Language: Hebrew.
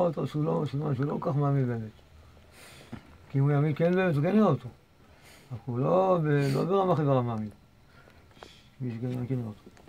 אותו שהוא לא כל כך מאמין באמת. כי אם הוא יאמין כן באמת, הוא כן יראה אותו. רק הוא לא ברמה חברה מאמין. מי שכן יראה אותו.